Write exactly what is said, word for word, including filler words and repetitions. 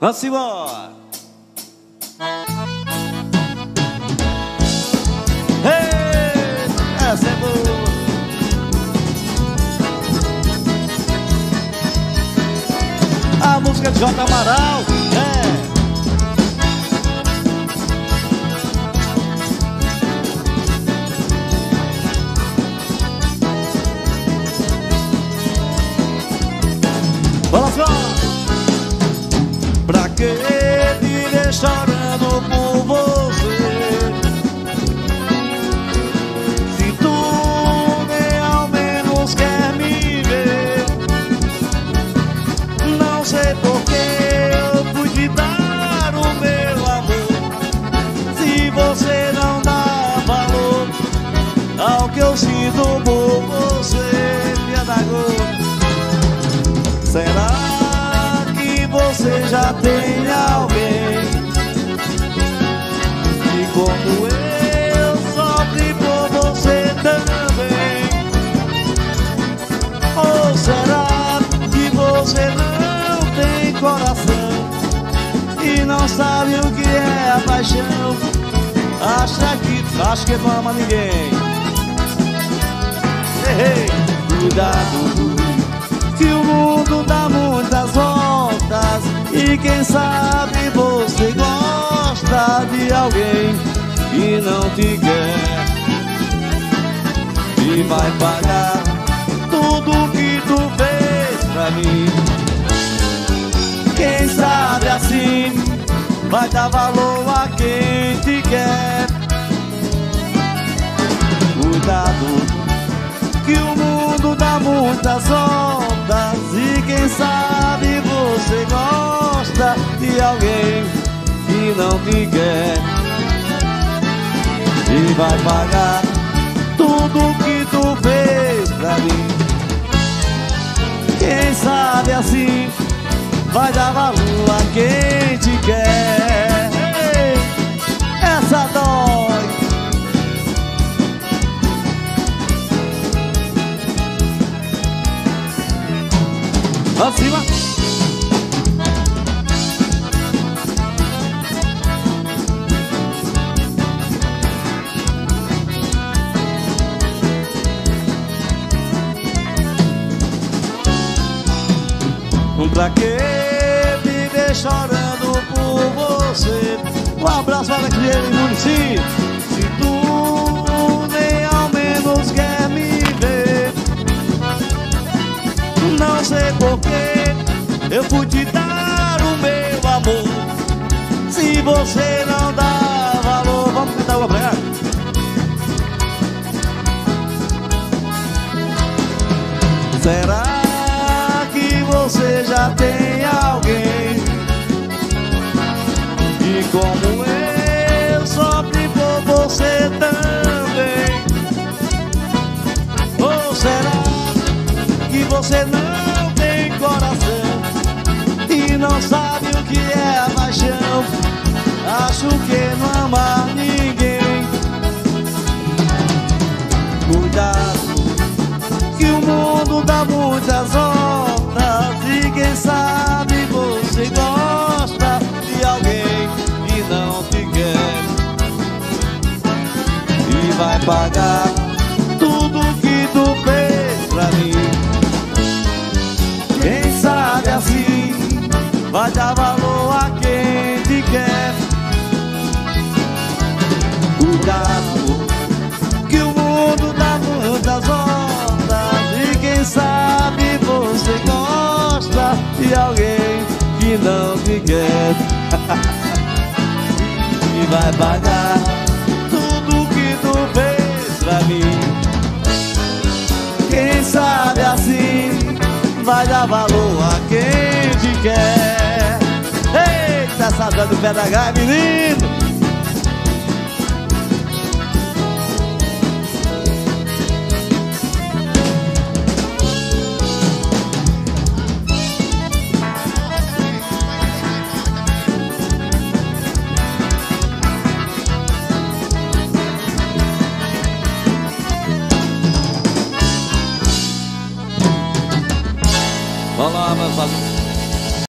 Vamos embora. Ei, essa é boa. A música de J. Amaral, é. Vamos lá. Pra que viver chorando por você, se tu nem ao menos quer me ver? Não sei por que eu fui te dar o meu amor, se você não dá valor ao que eu sinto por você, minha Dagoa. Será que você já tem alguém que como eu sofre por você também? Ou será que você não tem coração e não sabe o que é a paixão? Acha que, acha que não ama ninguém. Ei, ei, cuidado, que o mundo dá muitas voltas e quem sabe você gosta de alguém que não te quer e vai pagar tudo que tu fez pra mim. Quem sabe assim vai dar valor a quem te quer. Cuidado, que o mundo dá muitas voltas e quem sabe você gosta de alguém que não te quer e vai pagar tudo que tu fez pra mim. Quem sabe assim vai dar valor a quem te quer. Ei, essa dói. Vamos cima. Pra que viver chorando por você? Um abraço para aquele município. Se tu nem ao menos quer me ver, não sei por que eu fui te dar o meu amor, se você não dá valor. Vamos cantar uma pra cá. Será que você já tem alguém que como eu sofre por você também? Ou será que você não tem coração e não sabe o que é a paixão? Acho que não ama ninguém. Cuidado, que o mundo dá muitas voltas e quem sabe você gosta de alguém que não te quer e vai pagar tudo que tu fez pra mim. Quem sabe assim vai dar valor a quem te quer. Cuidado, que o mundo dá muitas voltas e quem sabe você gosta de alguém que não te quer e vai pagar tudo que tu fez pra mim. Quem sabe assim vai dar valor a quem te quer. Eita, essa dor do pé da gaia, menino. Vamos lá, meus amigos.